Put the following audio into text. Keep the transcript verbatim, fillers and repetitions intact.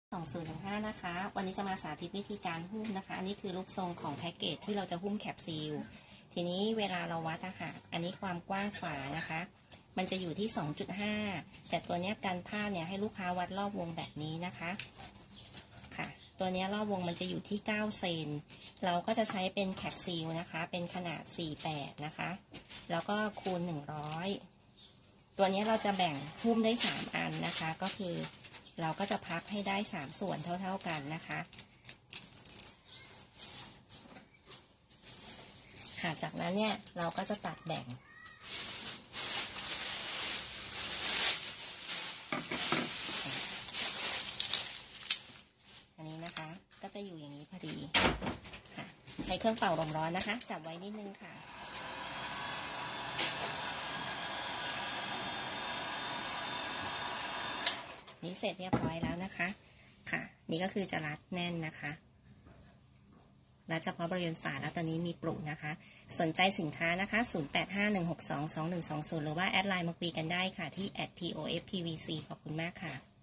สองศูนย์หนึ่งห้านะคะวันนี้จะมาสาธิตวิธีการหุ้มนะคะอันนี้คือรูปทรงของแพ็กเกจที่เราจะหุ้มแคปซีลทีนี้เวลาเราวัดอะค่ะอันนี้ความกว้างฝานะคะมันจะอยู่ที่ สองจุดห้า แต่ตัวนี้การพาดเนี่ยให้ลูกค้าวัดรอบวงแบบนี้นะคะค่ะตัวนี้รอบวงมันจะอยู่ที่เก้าเซนเราก็จะใช้เป็นแคปซีลนะคะเป็นขนาดสี่สิบแปดนะคะแล้วก็คูณหนึ่งร้อยตัวนี้เราจะแบ่งหุ้มได้สามอันนะคะก็คือเราก็จะพับให้ได้สามส่วนเท่าๆกันนะคะค่ะจากนั้นเนี่ยเราก็จะตัดแบ่งอันนี้นะคะก็จะอยู่อย่างนี้พอดีค่ะใช้เครื่องเป่าลมร้อนนะคะจับไว้นิดนึงค่ะนี่เสร็จเรียบร้อยแล้วนะคะค่ะนี่ก็คือจะรัดแน่นนะคะรัดเฉพาะบริเวณฝาแล้วตอนนี้มีปลุกนะคะสนใจสินค้านะคะศูนย์ แปด ห้า หนึ่ง หก สอง สอง หนึ่ง สอง ศูนย์หรือว่าแอดไลน์มาคุยกันได้ค่ะที่ แอท พี โอ เอฟ พี วี ซี ขอบคุณมากค่ะ